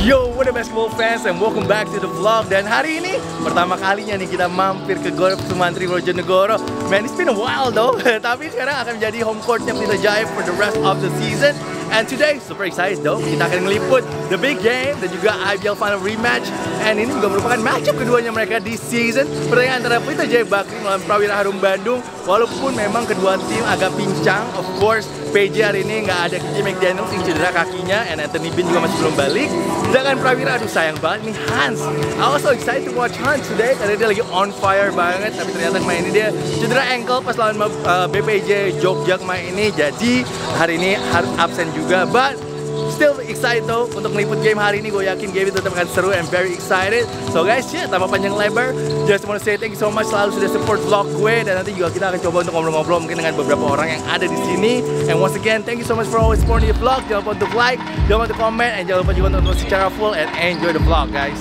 Yo, what up basketball fans and welcome back to the vlog. Dan hari ini pertama kalinya nih kita mampir ke Gor Sumantri Bojonegoro. Man, it's been a while though. Tapi sekarang akan menjadi home courtnya Pelita Jaya for the rest of the season. And today, super excited though, kita akan ngeliput the big game dan juga IBL final rematch. And ini juga merupakan matchup keduanya mereka di season. Pertandingan antara Pelita Jaya Bakri melawan Prawira Harum Bandung. Walaupun memang kedua tim agak pincang, of course PJ hari ini nggak ada KJ McDaniels yang cedera kakinya, and Anthony Bean juga masih belum balik. Sedangkan Prawira, aduh sayang banget nih Hans. I was so excited to watch Hans today karena dia lagi on fire banget. Tapi ternyata kemarin ini dia cedera ankle pas lawan BPJ Jogja kemarin ini. Jadi hari ini harus absen juga. But still excited though untuk meliput game hari ini. Gue yakin game itu tetap akan seru and very excited. So guys, tanpa panjang lebar, just want to say thank you so much selalu sudah support vlog gue. Dan nanti juga kita akan coba untuk ngobrol-ngobrol mungkin dengan beberapa orang yang ada di sini. And once again, thank you so much for always supporting the vlog. Jangan lupa untuk like, jangan lupa untuk comment, and jangan lupa juga untuk nonton secara full and enjoy the vlog guys.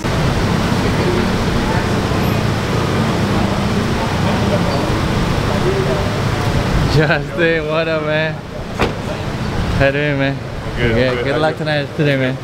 Justin, what up man? How you doing man? Good luck today man.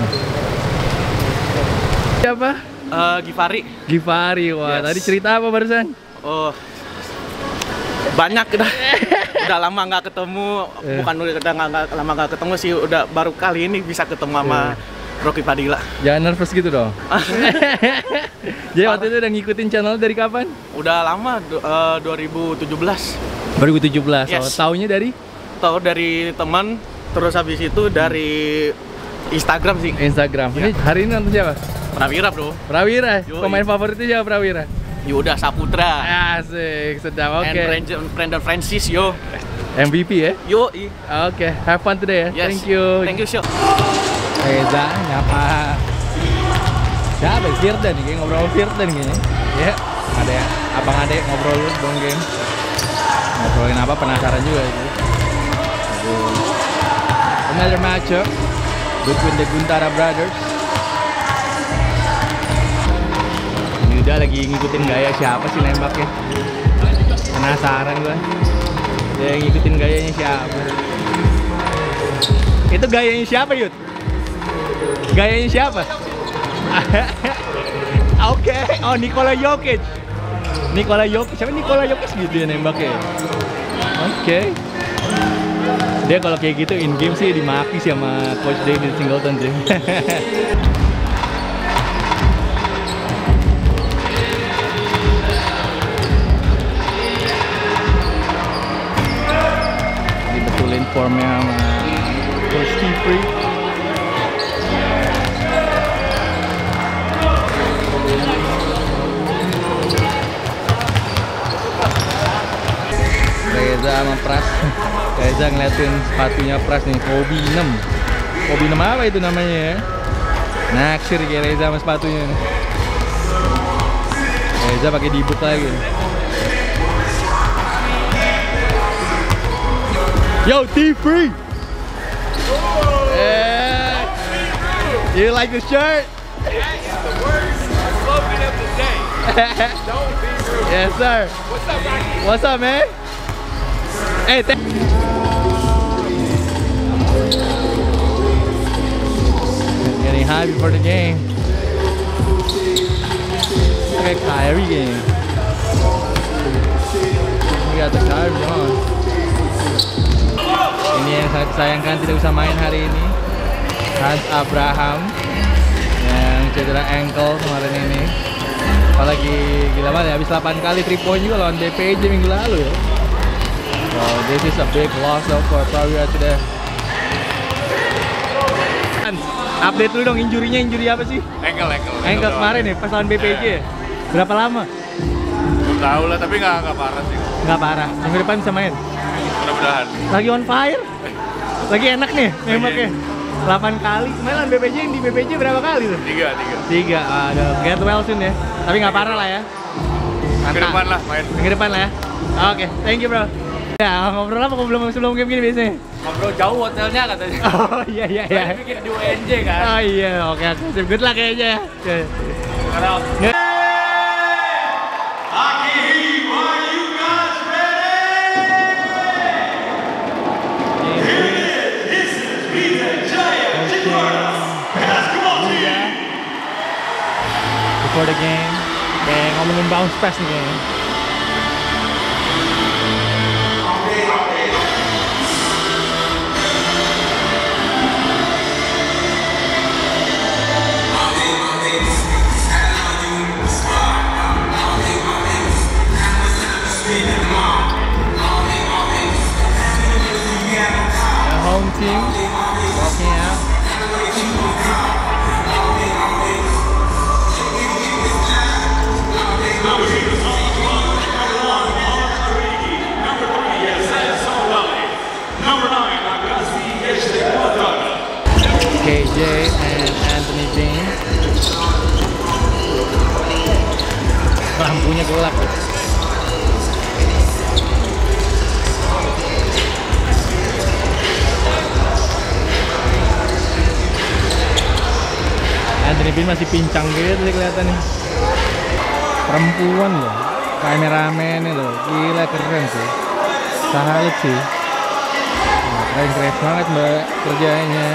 Siapa? Givari, wah yes. Tadi cerita apa barusan? Oh, banyak udah lama nggak ketemu, bukan udah lama nggak ketemu sih, udah baru kali ini bisa ketemu sama Rocky Padilla. Jangan nervous gitu dong. Jadi waktu itu udah ngikutin channel dari kapan? Udah lama, 2017. 2017, yes. Taunya dari? Tahu dari teman, terus habis itu dari Instagram sih. Instagram. Ya. Ini hari ini nonton siapa? Prawira bro. Prawira? Pemain favoritnya siapa Prawira? Yuda Saputra. Asik, sedap, oke. And Brandon Francis, yo. MVP ya? Yo. Oke, have fun today ya. Yes. Thank you, Syok. Reza, nyapa. Siapa? Firdan nih, ngobrol sama Firdan kayaknya. Ya, ada ya, abang adek ngobrol dulu sebelum game. Ngobrolin apa, penasaran juga gitu. Another matchup between the Guntara brothers. Yuda lagi ngikutin gaya siapa sih nembaknya. Penasaran gua. Dia ngikutin gayanya siapa. Itu gayanya siapa, Yud? Gayanya siapa? Oke, oh Nikola Jokic. Siapa Nikola Jokic gitu ya nembaknya. Oke. Dia kalau kayak gitu in game sih dimaki sih sama coach David Singleton sih. Dibetulin formnya sama coach Steve. Reza sama Pras. Reza ngeliatin sepatunya Pras nih, Kobe 6. Kobe 6 apa itu namanya ya? Naksir kayak Reza sama sepatunya nih. Reza pakai dibuk lagi. Yo, T3! You like the shirt? The word slogan of the day. Don't be rude. Yes, sir. What's up, Rocky? What's up, man? Hey, getting high before the game. Okay, Kyrie game. We got the Kyrie on. Ini yang sangat disayangkan tidak bisa main hari ini. Hans Abraham yang cedera ankle kemarin ini. Apalagi gila banget ya, habis 8 kali 3 point juga lawan BPJ minggu lalu ya. So this is a big loss for Prawira today. Update dulu dong, injury apa sih? Ankle kemarin ya, pas lawan BPJ ya? Berapa lama? Belum tahu lah, tapi nggak parah sih. Nggak parah, minggu depan bisa main? Mudah-mudahan. Lagi on fire? Lagi enak nih nembaknya? 8 kali, kemarin lawan BPJ, yang di BPJ berapa kali tuh? 3. Aduh, get well soon ya. Tapi nggak parah lah ya. Minggu depan lah main. Minggu depan lah ya. Oke, thank you bro. Ya, ngobrol apa sebelum game gini biasanya? Ngobrol jauh hotelnya katanya. Oh iya. Bikin di UNJ kan. Oh iya, oke. Good luck kayaknya ya. Sekarang. for the game. Oke, ngomongin bounce pass nih kayaknya. The home team walking out. KJ and Anthony Bean. Lampunya gelap. Anthony Bean masih pincang gitu kelihatan nih. Perempuan loh, kameramen loh, gila keren sih. Salut sih. Nah, keren banget mbak kerjanya.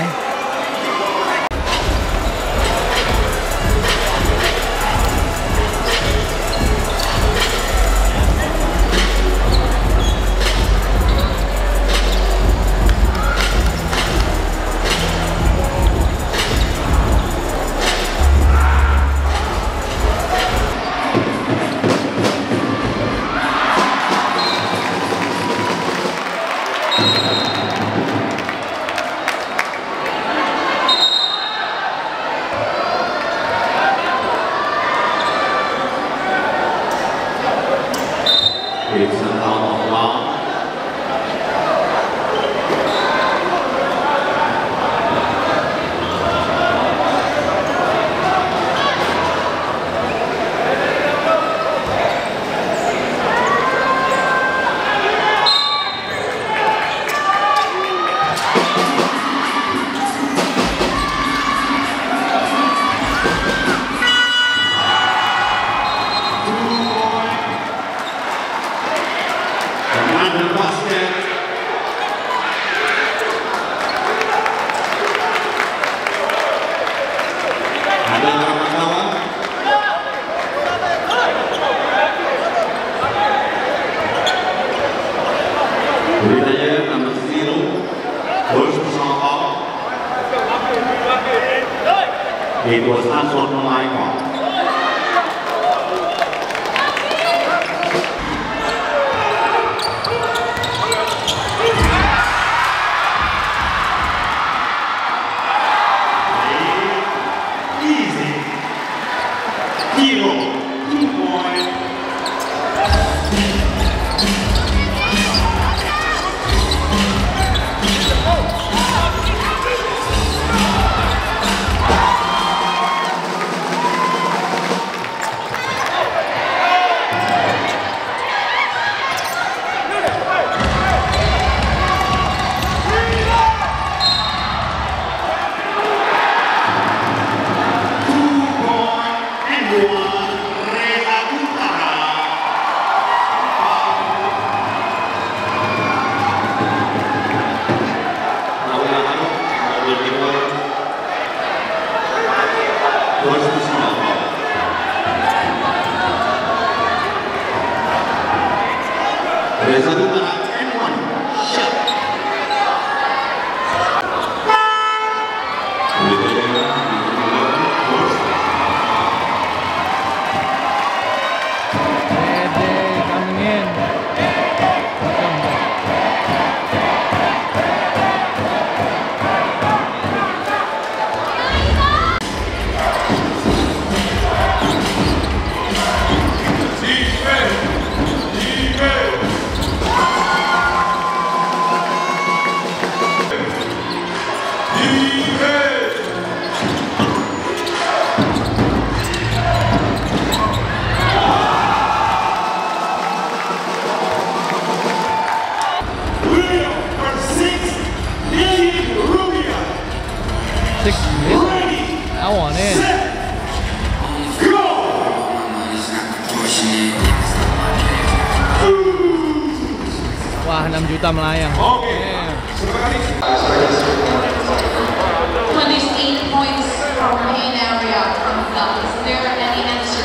It was not on the line on. Easy. Hero. 2 point. I want in. Wah, 6 juta melayang. Yeah. 28 points from main area from South. Is there any answer?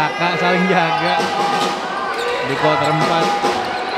kakak saling jaga di kuarter 4.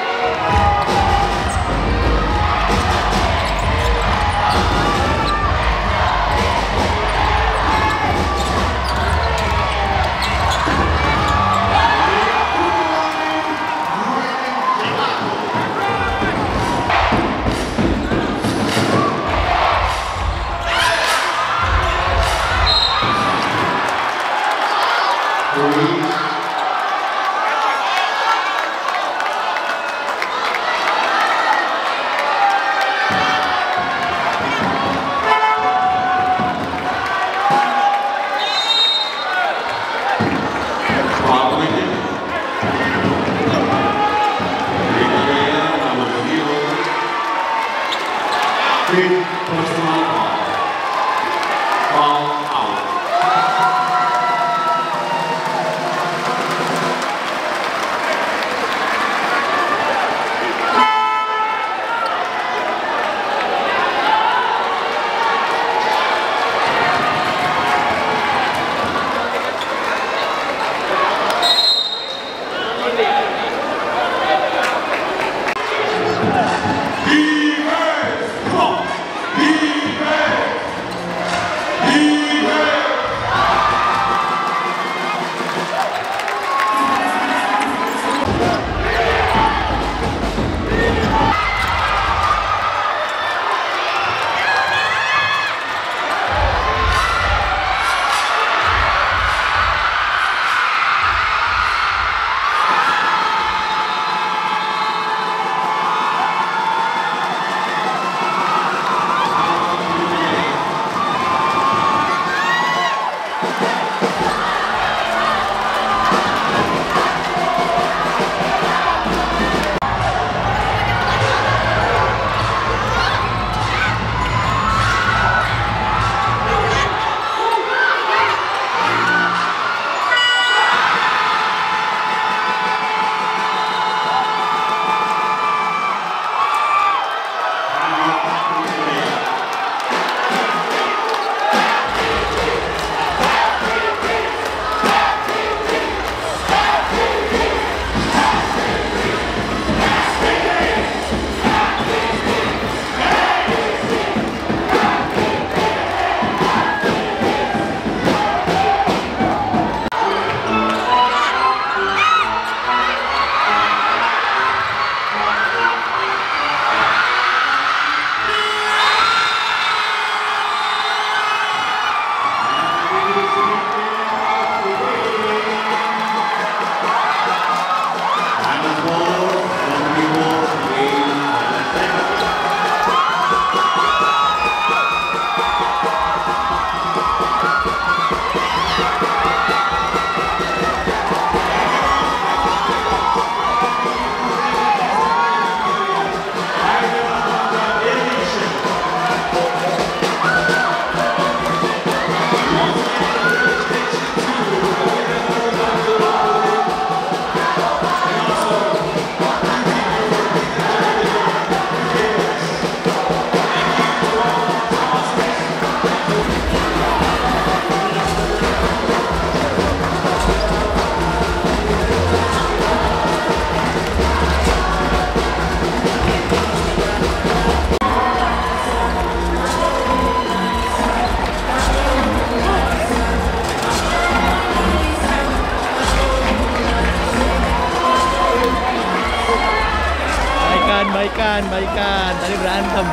baikan. Tadi berantem.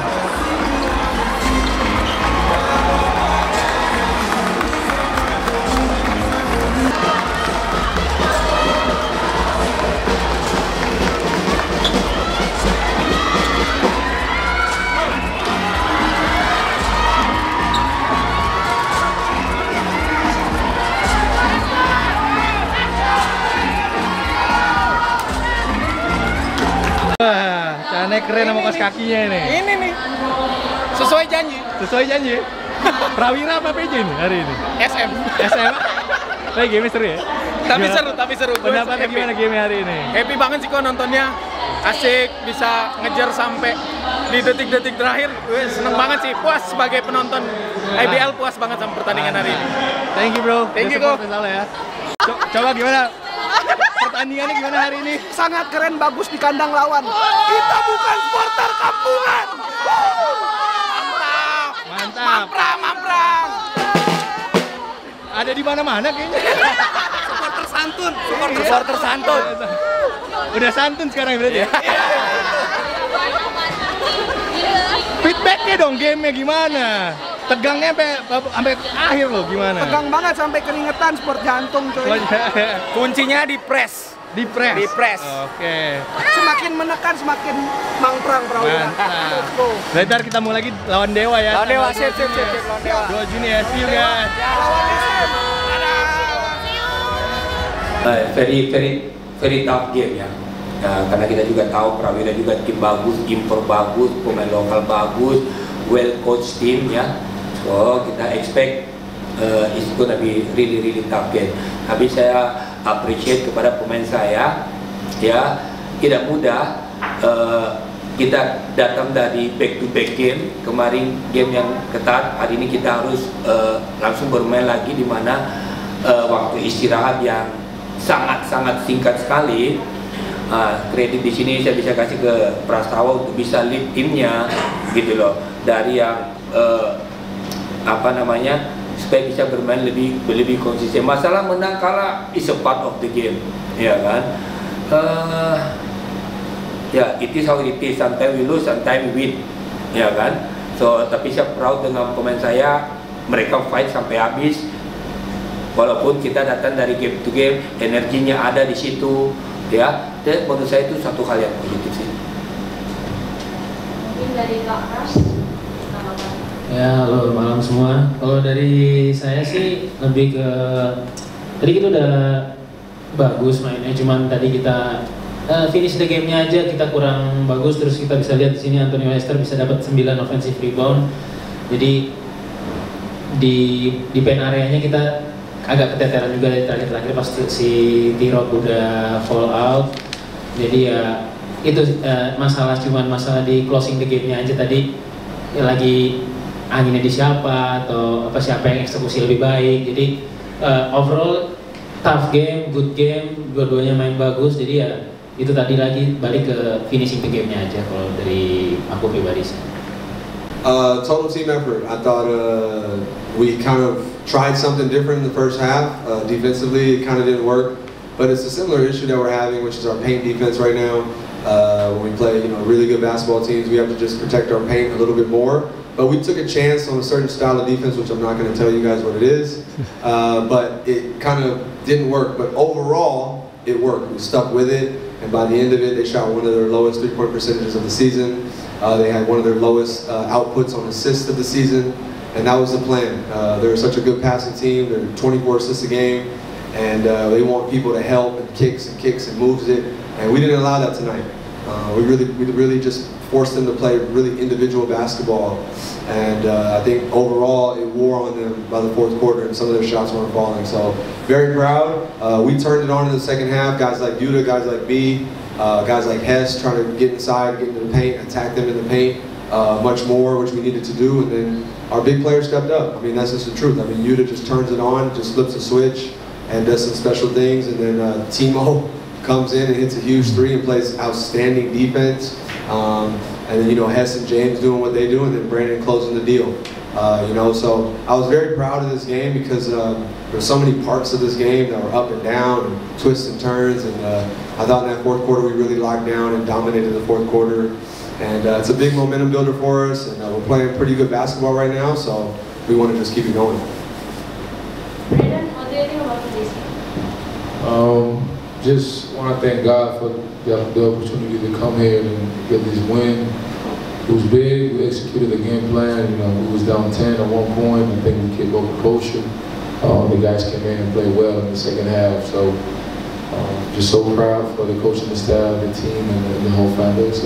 Wah, caranya keren sama kaos kakinya ini. Ini nih, sesuai janji. Sesuai janji. Prawira apa PJ nih hari ini? SM. SM. Tapi game seru ya? Tapi Gimana? seru. Gua Pendapatnya happy. gimana game hari ini? Happy banget sih kok nontonnya. Asik, bisa ngejar sampai di detik-detik terakhir. Gue seneng banget sih, puas sebagai penonton IBL, puas banget sama pertandingan hari ini. Thank you bro. Thank you, Udah support Ko. Pesala ya. Coba gimana? Pertandingannya gimana hari ini? Sangat keren, bagus di kandang lawan. Kita bukan supporter kampungan. Mantap. Mamprang. Ada di mana-mana kayaknya. Supporter santun. Supporter santun. Udah santun sekarang berarti ya? Feedbacknya dong, gamenya gimana? Tegangnya sampai akhir loh, gimana? Tegang banget sampai keringetan, sport jantung coy. Kuncinya di press. Di press. Oke. Semakin menekan semakin mangprang Prawira. Mantap. Nah, ntar kita mulai lagi lawan Dewa ya. Lawan Dewa, sip, lawan Dewa. 2 Juni ya, see you guys. Very tough game ya. Karena kita juga tahu Prawira juga tim bagus, impor bagus, pemain lokal bagus, well coached team ya. So kita expect it's gonna be really tough game. Tapi saya appreciate kepada pemain saya, ya tidak mudah. Kita datang dari back to back game. Kemarin game yang ketat, hari ini kita harus langsung bermain lagi di mana waktu istirahat yang sangat singkat sekali. Kredit di sini saya bisa kasih ke Prastawa untuk bisa lead timnya gitu loh, dari yang supaya bisa bermain lebih konsisten. Masalah menang kalah is a part of the game, ya kan? Ya, it is how it is. Sometimes we lose, sometimes we win, ya kan? So, tapi saya proud dengan pemain saya, mereka fight sampai habis. Walaupun kita datang dari game to game, energinya ada di situ, ya. Dan menurut saya itu satu hal yang positif sih. Mungkin dari Kak Pras. Ya, halo malam semua. Kalau dari saya sih lebih ke tadi kita udah bagus mainnya, cuman tadi kita finish the game-nya aja kita kurang bagus. Terus kita bisa lihat di sini Anthony Lester bisa dapat 9 offensive rebound. Jadi di pen areanya kita agak keteteran juga dari terakhir pas si T-Rock udah fall out. Jadi ya itu masalah di closing the game-nya aja tadi ya, lagi anginnya di siapa atau siapa yang eksekusi lebih baik. Jadi overall tough game, good game, dua-duanya main bagus. Jadi ya itu tadi lagi balik ke finishing the game-nya aja kalau dari aku pribadi sih. Total team effort. I thought we kind of tried something different in the first half. Defensively, it kind of didn't work, but it's a similar issue that we're having, which is our paint defense right now. When we play, really good basketball teams, we have to just protect our paint a little bit more. But we took a chance on a certain style of defense, which I'm not going to tell you guys what it is. But it kind of didn't work. But overall, it worked. We stuck with it, and by the end of it, they shot one of their lowest three-point percentages of the season. They had one of their lowest outputs on assists of the season, and that was the plan. They're such a good passing team. They're 24 assists a game, and they want people to help and kicks and moves it, and we didn't allow that tonight. We really just forced them to play really individual basketball, and I think overall it wore on them by the fourth quarter, and some of their shots weren't falling. So very proud. We turned it on in the second half. Guys like Yuta, guys like B, guys like Hess trying to get inside, get into the paint, attack them in the paint much more, which we needed to do. And then our big players stepped up. I mean, that's just the truth. I mean, Yuta just turns it on, just flips a switch, and does some special things. And then Timo comes in and hits a huge three and plays outstanding defense. And then, Hess and James doing what they do, and then Brandon closing the deal. So I was very proud of this game because there's so many parts of this game that were up and down and twists and turns, and I thought in that fourth quarter we really locked down and dominated the fourth quarter, and it's a big momentum builder for us, and we're playing pretty good basketball right now, so we want to just keep it going. Brandon, what do you think about this? Just want to thank God for the opportunity to come here and get this win. It was big. We executed the game plan. We was down 10 at one point. I think we kicked over Kosher. The guys came in and played well in the second half. So just so proud for the coach and the staff, the team, and the whole fan base.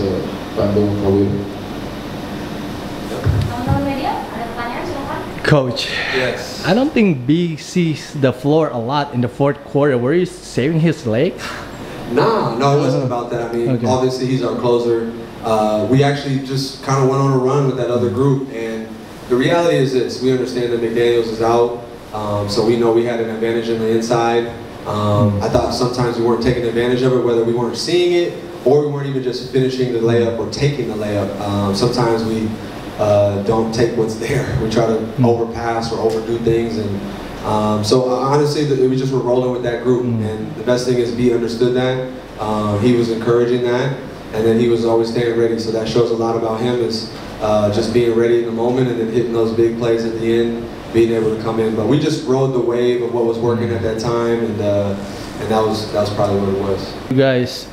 Coach, Yes. I don't think B sees the floor a lot in the fourth quarter. Were you saving his leg? No, it wasn't about that. I mean, Okay. obviously he's our closer. We actually just kind of went on a run with that other group, and the reality is this: we understand that McDaniels is out, so we know we had an advantage on the inside, I thought sometimes we weren't taking advantage of it, whether we weren't seeing it or we weren't even just finishing the layup or taking the layup. Sometimes we don't take what's there. We try to overpass or overdo things, and so honestly, we just were rolling with that group. And the best thing is B understood that. He was encouraging that, and then he was always staying ready. So that shows a lot about him, is just being ready in the moment and then hitting those big plays at the end, being able to come in. But we just rode the wave of what was working at that time, and that was probably what it was. You guys,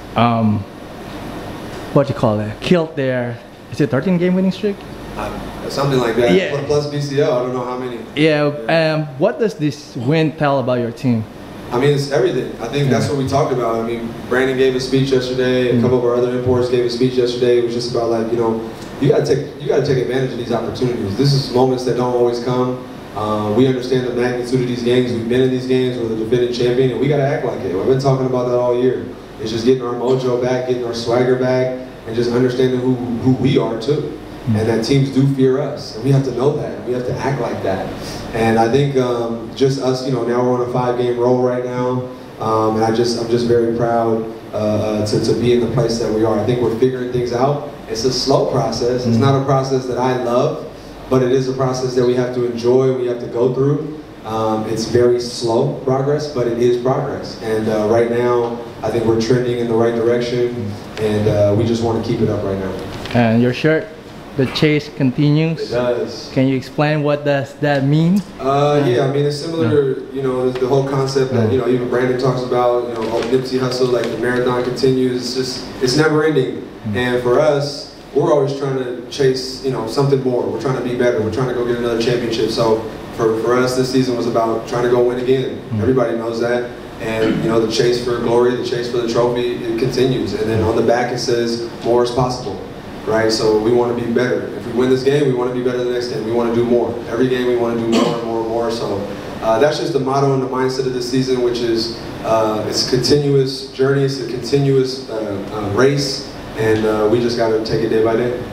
what you call it? Killed their, is it 13-game winning streak? Something like that. Yeah. Plus BCL, I don't know how many. Yeah. What does this win tell about your team? I mean, it's everything. I think that's what we talked about. I mean, Brandon gave a speech yesterday. A couple of our other imports gave a speech yesterday. It was just about, like, you know, you got to take advantage of these opportunities. This is moments that don't always come. We understand the magnitude of these games. We've been in these games. We're the defending champion, and we got to act like it. We've been talking about that all year. It's just getting our mojo back, getting our swagger back, and just understanding who we are too. And that teams do fear us, and we have to know that. We have to act like that. And I think just us, you know, now we're on a 5-game roll right now, and I'm just very proud to be in the place that we are. I think we're figuring things out. It's a slow process. It's not a process that I love, but it is a process that we have to enjoy. We have to go through. It's very slow progress, but it is progress. And right now, I think we're trending in the right direction, and we just want to keep it up right now. And your shirt, the chase continues. It does. Can you explain what does that mean? Yeah, I mean, it's similar to, you know, the whole concept that, you know, even Brandon talks about, you know, Nipsey Hussle, like the marathon continues. It's never ending. And for us, we're always trying to chase, you know, something more. We're trying to be better. We're trying to go get another championship. So for us, this season was about trying to go win again. Everybody knows that. And, you know, the chase for glory, the chase for the trophy, it continues. And then on the back, it says more is possible. Right, so we want to be better. If we win this game, we want to be better the next game. We want to do more. Every game, we want to do more and more and more. So that's just the motto and the mindset of this season, which is it's a continuous journey, it's a continuous race, and we just got to take it day by day.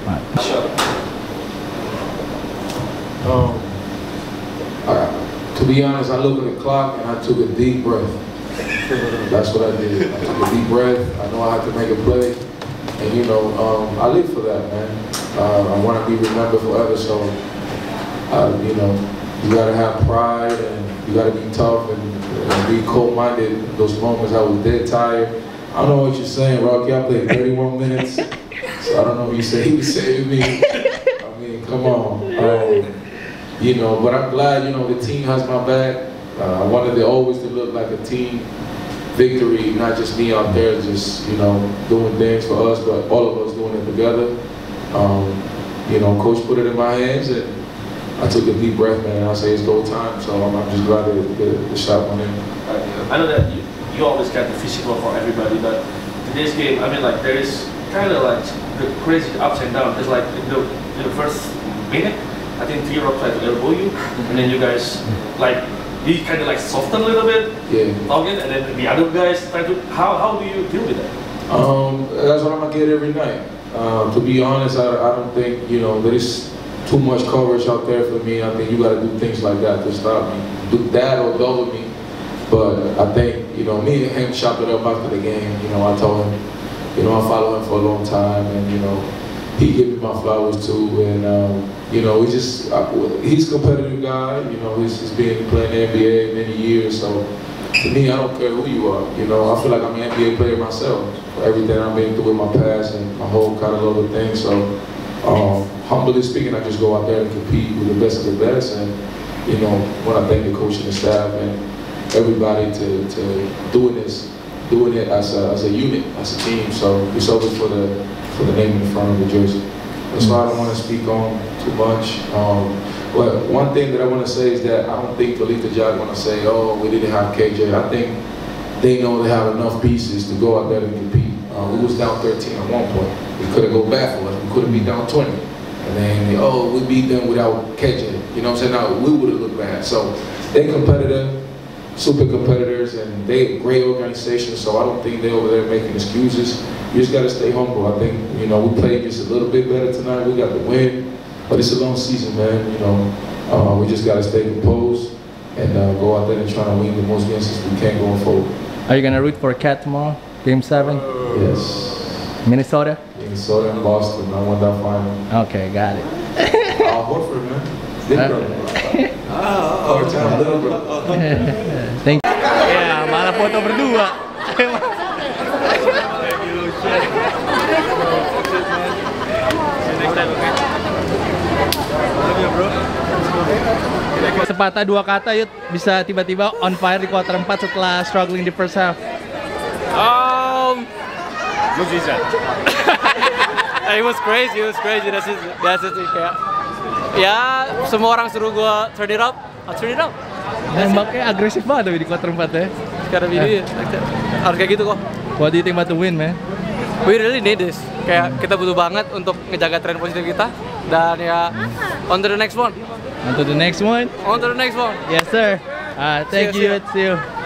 To be honest, I looked at the clock and I took a deep breath. That's what I did. I took a deep breath. I know I had to make a play. And, you know, I live for that, man. I want to be remembered forever, so, you know, you got to have pride and you got to be tough and be cold-minded. Those moments I was dead tired. I don't know what you're saying, Rocky. I played 31 minutes, so I don't know what you say. He was saving me. I mean, come on. You know, but I'm glad, you know, the team has my back. I wanted it always to look like a team victory, not just me out there just, you know, doing things for us, but all of us doing it together. You know, Coach put it in my hands, and I took a deep breath, man, and I say it's go time, so I'm just glad that the shot went in. I know that you always got the physical for everybody, but today's game, I mean, like, there is kind of like the crazy ups and downs. It's like in the first minute, I think T-Rock tried to elbow you, and then you guys, like, he kind of like soften a little bit, talking, and then the other guys try to. How do you deal with that? That's what I'm gonna get every night. To be honest, I don't think, you know, there is too much coverage out there for me. I think you got to do things like that to stop me, do that or double me. But I think, you know, me and him chopped it up after the game. You know, I told him, you know, I follow him for a long time, and, you know, he gave me my flowers too, and you know, he's a competitive guy. You know, he's been playing the NBA many years. So to me, I don't care who you are. You know, I feel like I'm an NBA player myself for everything I've been through in my past and my whole catalog of things. So humbly speaking, I just go out there and compete with the best of the best. And you know, when I thank the coach and the staff and everybody to doing it as a unit, as a team. So it's always for the name in front of the jersey. That's why I don't want to speak on too much. But one thing that I want to say is that I don't think the Lethal Jack want to say, oh, we didn't have KJ. I think they know they have enough pieces to go out there and compete. We was down 13 at one point. We couldn't go back for us. We couldn't be down 20. And then, we beat them without KJ. You know what I'm saying? Now, we would have looked bad. So they're competitive, super competitors, and they're a great organization. So I don't think they're over there making excuses. You just got to stay humble. I think, you know, we played just a little bit better tonight. We got the win, but it's a long season, man. You know, we just got to stay composed, and go out there and try to win the most games as we can going forward. Are you gonna root for Cat tomorrow? Game 7? Yes. Minnesota? Minnesota and Boston. I won that final. Okay, got it. Horford, man. Big brother. Little brother. Thank you. Ya, malah foto berdua. Sepatah dua kata Yud bisa tiba-tiba on fire di quarter 4 setelah struggling di first half. Belum bisa. It was crazy. That's it kayak. Ya, semua orang suruh gua turn it up. I'll turn it up. Nembaknya agresif banget di quarter 4 ya. Sekarang ini harus kayak gitu kok. What do you think about the win, man? We really need this. Kayak kita butuh banget untuk ngejaga tren positif kita. Dan ya, on to the next one. On to the next one? On to the next one. Yes, sir. Thank you. See you. See you.